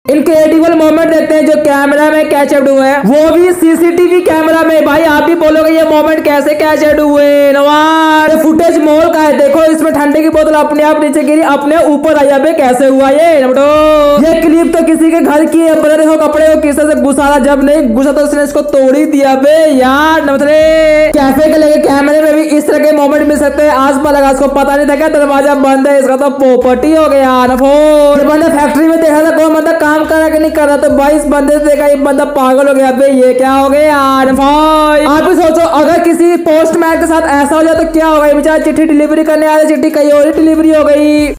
Incredible moment देखते हैं जो कैमरा में कैचअप हुए हैं, वो भी सीसीटीवी कैमरा में। भाई आप भी बोलोगे ये मोमेंट कैसे कैचअप हुए नवाज। फुटेज मॉल का है, देखो इसमें ठंडे की बोतल अपने आप नीचे गिरी अपने ऊपर आई। अबे कैसे हुआ ये क्लिप तो किसी के घर की है। बता देखो कपड़े को किस तरह से घुसा, जब नहीं घुसा तो उसने इसको तोड़ ही दिया। बे यार कैफे के लेके कैमरे में भी इस तरह के मोमेंट मिल सकते हैं। आसपास लगा, इसको पता नहीं था क्या दरवाजा बंद है, इसका तो पोपटी हो गया। बंदा फैक्ट्री में देखा था कोई बंदा काम कर रहा कि नहीं कर रहा, तो 22 बंदे से देखा ये बंदा पागल हो गया। बे ये क्या हो गया यार भाई। आप भी सोचो अगर किसी पोस्टमैन के साथ ऐसा हो जाए तो क्या होगा। बेचारा चिट्ठी डिलीवरी करने आया, चिट्ठी कहीं और ही डिलीवरी हो गई।